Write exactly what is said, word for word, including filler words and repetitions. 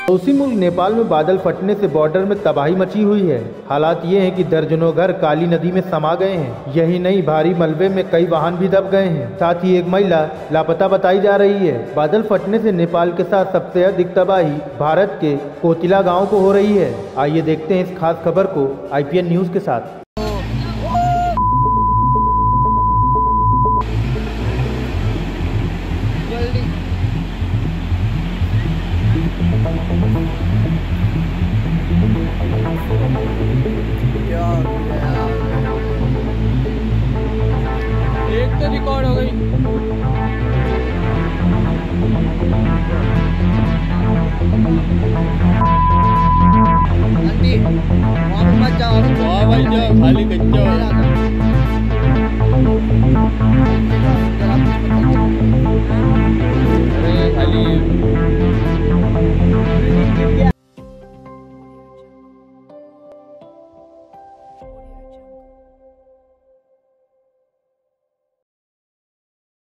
पड़ोसी मुल्क नेपाल में बादल फटने से बॉर्डर में तबाही मची हुई है। हालात ये हैं कि दर्जनों घर काली नदी में समा गए हैं। यही नहीं, भारी मलबे में कई वाहन भी दब गए हैं। साथ ही एक महिला लापता बताई जा रही है। बादल फटने से नेपाल के साथ सबसे अधिक तबाही भारत के कोतिला गाँव को हो रही है। आइए देखते हैं इस खास खबर को आई पी एन न्यूज के साथ। एक तो रिकॉर्ड हो गई। आंटी वहाँ पे मत जाओ। वहाँ भाई जाओ, खाली